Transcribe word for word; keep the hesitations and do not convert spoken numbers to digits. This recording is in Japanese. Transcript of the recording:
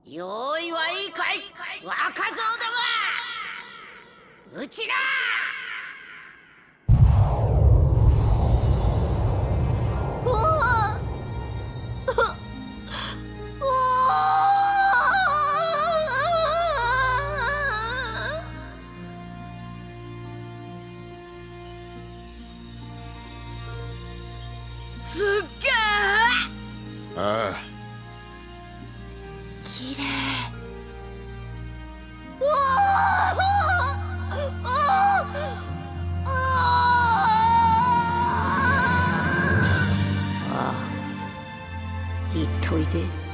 用意はいいかい、若造ども。うちな。 おおおすっげえ。 ああ、 きれい。おおおおさあ、言っといて。